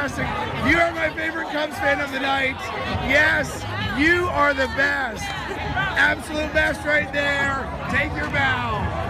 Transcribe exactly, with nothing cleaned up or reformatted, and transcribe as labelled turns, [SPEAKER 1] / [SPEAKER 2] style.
[SPEAKER 1] fantastic. You are my favorite Cubs fan of the night. Yes, you are the best. Absolute best right there. Take your bow.